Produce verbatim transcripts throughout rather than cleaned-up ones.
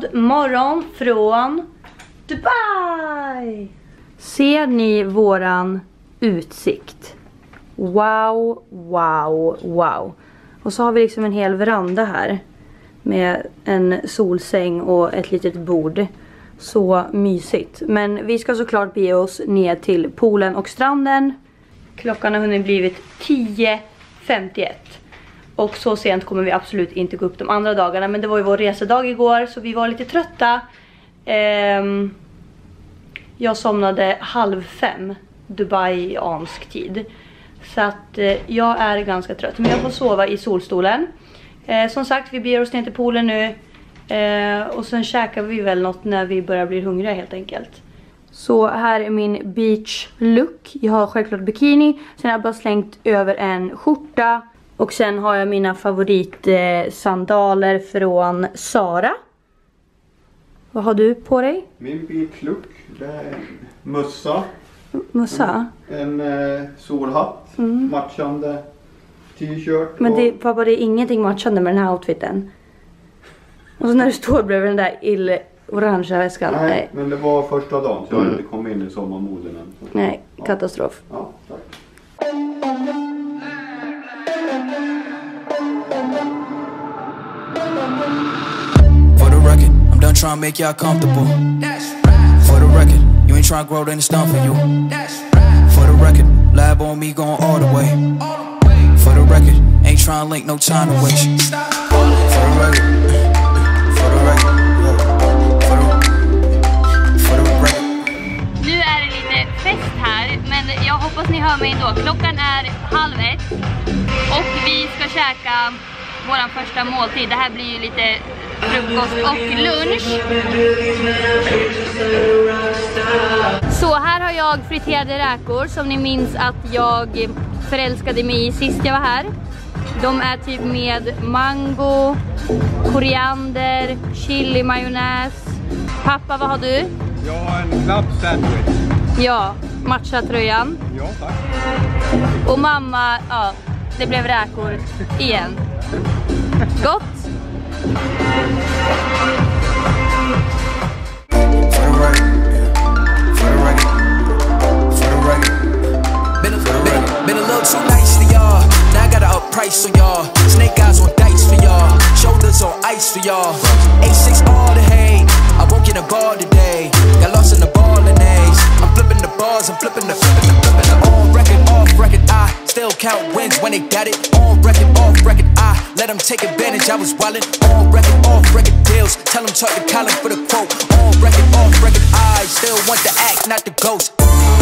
God morgon från Dubai! Ser ni våran utsikt? Wow, wow, wow. Och så har vi liksom en hel veranda här med en solsäng och ett litet bord. Så mysigt. Men vi ska såklart bege oss ner till poolen och stranden. Klockan har hunnit blivit tio femtioett. Och så sent kommer vi absolut inte gå upp de andra dagarna. Men det var ju vår resedag igår så vi var lite trötta. Ehm, jag somnade halv fem Dubai-ansk tid. Så att eh, jag är ganska trött. Men jag får sova i solstolen. Eh, som sagt, vi beger oss ner till poolen nu. Eh, och sen käkar vi väl något när vi börjar bli hungriga helt enkelt. Så här är min beach look. Jag har självklart bikini. Sen har jag bara slängt över en skjorta. Och sen har jag mina favorit eh, sandaler från Zara. Vad har du på dig? Min beach look, det är en mössa. Mössa? En, en eh, solhatt, mm. matchande t-shirt. Men det, och... pappa, det är ingenting matchande med den här outfiten. Och så när du står bredvid den där ill orangea väskan. Nej, nej, men det var första dagen så jag har inte kommit in i sommarmoden än. Så. Nej, ja. Katastrof. Ja, tack. For the record, I'm done trying to make y'all comfortable. For the record, you ain't trying to grow, then it's done for you. For the record, lab on me going all the way. For the record, ain't trying to link, no time to waste. For the record, for the record, for the, for the record. Nu är det lite fest här, men jag hoppas ni hör mig ändå. Klockan är halv ett och vi ska käka våran första måltid. Det här blir ju lite frukost och lunch. Så här har jag friterade räkor som ni minns att jag förälskade mig i sist jag var här. De är typ med mango, koriander, chili, majonnäs. Pappa, vad har du? Jag har en club sandwich. Ja, matcha tröjan. Ja, tack. Och mamma, ja, det blev räkor igen. Gott! Been a little too nice for y'all. Now I gotta up price on y'all. Snake eyes on dice for y'all. Shoulders on ice for y'all. A six all the hate. I won't get a ball today. Got lost in the ball and A's. I'm flipping the bars, I'm flipping the flipping the flipping the on record, off record. I still count wins when they got it. On record, off record. I let them take advantage. I was wildin'. On record, off record deals. Tell them talk to Colin for the quote. On record, off record. I still want the act, not the ghost.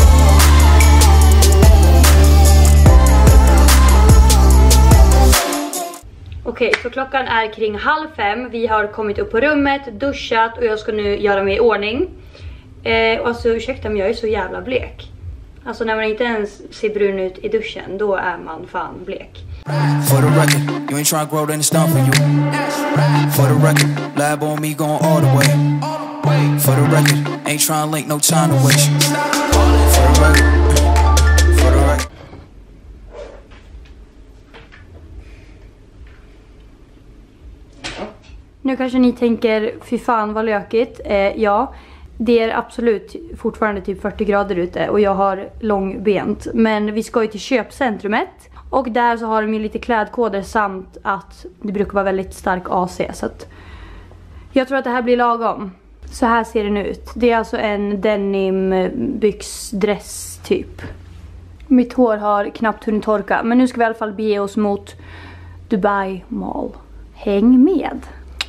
Okej, så klockan är kring halv fem. Vi har kommit upp på rummet, duschat och jag ska nu göra mig i ordning. Eh, alltså ursäkta, men jag är så jävla blek. Alltså när man inte ens ser brun ut i duschen, då är man fan blek. For the record, you ain't trying to grow, then it's done for you. For the record, lab on me going all the way. For the record, ain't trying to link, no time to waste. For the record, for the record. Nu kanske ni tänker, fy fan vad lökigt. Eh, ja, det är absolut fortfarande typ fyrtio grader ute och jag har långbent. Men vi ska ju till köpcentrumet. Och där så har de ju lite klädkoder samt att det brukar vara väldigt stark A C. Så att jag tror att det här blir lagom. Så här ser den ut. Det är alltså en denim byxdress typ. Mitt hår har knappt hunnit torka. Men nu ska vi i alla fall bege oss mot Dubai Mall. Häng med!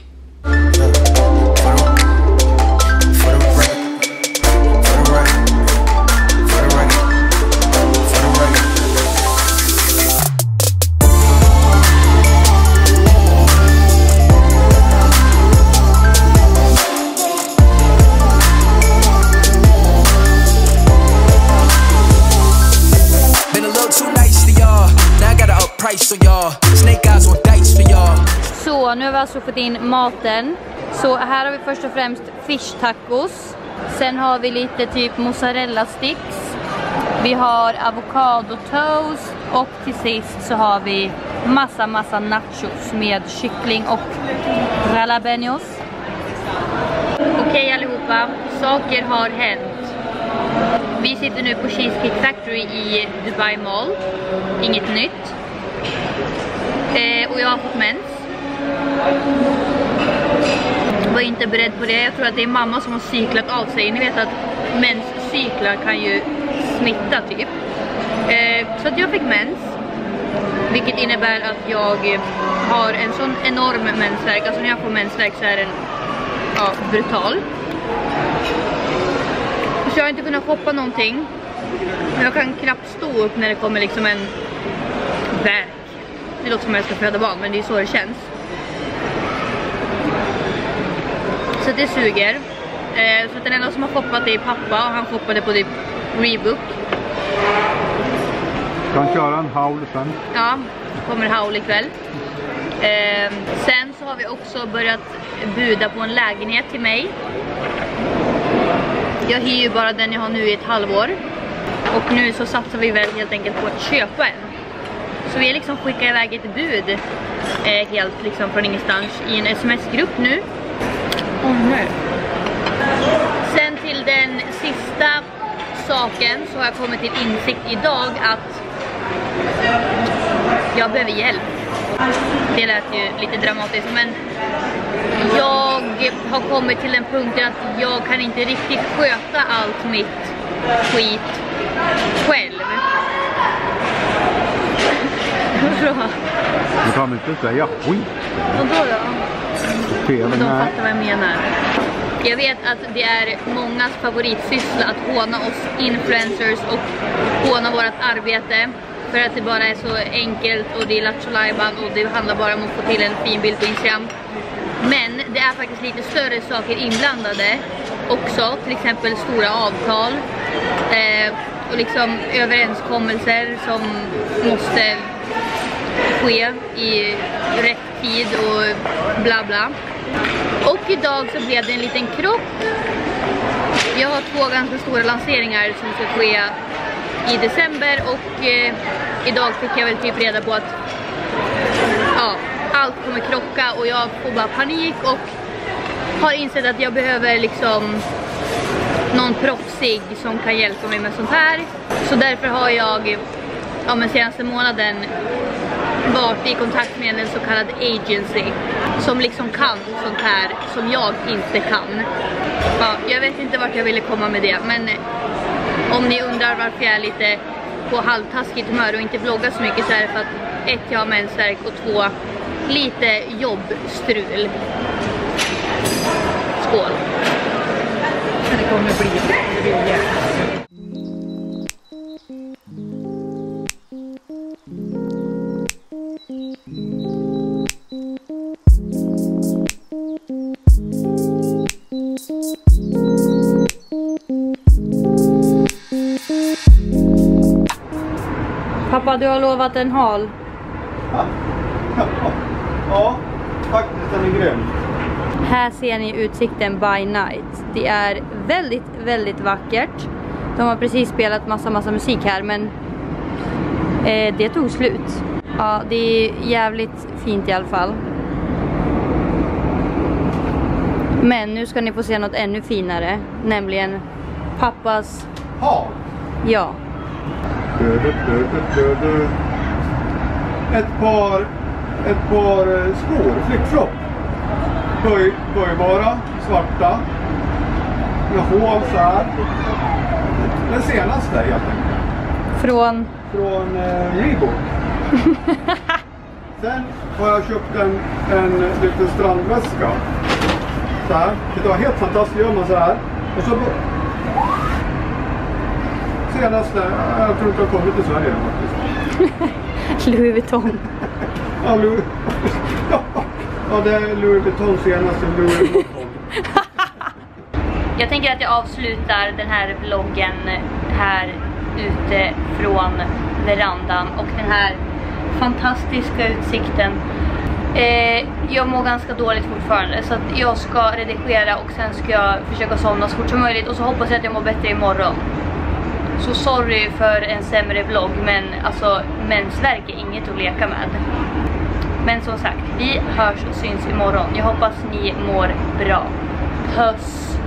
Så nu har vi alltså fått in maten. Så här har vi först och främst fish tacos. Sen har vi lite typ mozzarella sticks. Vi har avokado toast. Och till sist så har vi massa massa nachos med kyckling och jalapenos. Okej allihopa, saker har hänt. Vi sitter nu på Cheesecake Factory i Dubai Mall. Inget nytt. Eh, och jag har fått mens. Var inte beredd på det. Jag tror att det är mamma som har cyklat av sig. Ni vet att menscyklar kan ju smitta typ. Eh, så att jag fick mens. Vilket innebär att jag har en sån enorm mensvärk. Alltså när jag får mensvärk så är den ja, brutal. Så jag har inte kunnat shoppa någonting. Jag kan knappt stå upp när det kommer liksom en värk. Det låter som att jag ska föda barn, men det är så det känns. Så det suger. eh, Så att den enda som har shoppat är pappa. Och han shoppade på typ Rebook. Kan köra en haul sen. Ja, det kommer haul ikväll. eh, Sen så har vi också börjat buda på en lägenhet till mig. Jag hyr ju bara den jag har nu i ett halvår. Och nu så satsar vi väl helt enkelt på att köpa en. Så vi liksom skickar iväg ett bud eh, helt liksom från ingenstans i en sms-grupp nu. Oh, nej. Sen till den sista saken så har jag kommit till insikt idag att jag behöver hjälp. Det lät ju lite dramatiskt, men jag har kommit till den punkten att jag kan inte riktigt sköta allt mitt skit själv. Du kan inte säga skit. Vadå då? Fel, De nej. fattar vad jag menar. Jag vet att det är mångas favoritsyssla att håna oss influencers och håna vårt arbete. För att det bara är så enkelt och det är latcholajban och det handlar bara om att få till en fin bild på Instagram. Men det är faktiskt lite större saker inblandade också. Till exempel stora avtal. Eh, och liksom överenskommelser som måste ske i rätt tid och bla bla. Och idag så blev det en liten krock. Jag har två ganska stora lanseringar som ska ske i december och eh, idag fick jag väl typ reda på att ja, allt kommer krocka och jag får bara panik och har insett att jag behöver liksom någon proffsig som kan hjälpa mig med sånt här. Så därför har jag ja, men senaste månaden varit i kontakt med en så kallad agency som liksom kan sånt här som jag inte kan. Ja, jag vet inte vart jag ville komma med det, men om ni undrar varför jag är lite på halvtaskigt humör och inte vloggar så mycket så är det för att ett, jag har mensvärk och två, lite jobbstrul. Skål! Det kommer bli det. Pappa, du har lovat en hal. Ja, ja, faktiskt den är grym. Här ser ni utsikten by night. Det är väldigt, väldigt vackert. De har precis spelat massa, massa musik här, men eh, det tog slut. Ja, det är jävligt fint i alla fall. Men nu ska ni få se något ännu finare, nämligen pappas... Ha! Ja. Du, du, du, du, du. Ett par, ett par skor, flip-flop. Böj, böjbara, svarta. Med hål så här. Den senaste helt enkelt. Från? Från eh, Reebok. Sen har jag köpt en, en liten strandväska. Så här. Det var helt fantastiskt, gör man så här. Och så... Senaste, jag tror inte jag har kommit till Sverige faktiskt. Louis Vuitton. Ja, Louis... ja, det är Louis Vuitton senaste Louis Vuitton. Jag tänker att jag avslutar den här vloggen här ute från verandan och den här fantastiska utsikten. Eh, jag mår ganska dåligt fortfarande så att jag ska redigera och sen ska jag försöka somna så fort som möjligt och så hoppas jag att jag mår bättre imorgon. Så sorry för en sämre vlogg, men alltså mensvärk är inget att leka med. Men som sagt, vi hörs och syns imorgon. Jag hoppas ni mår bra. höst.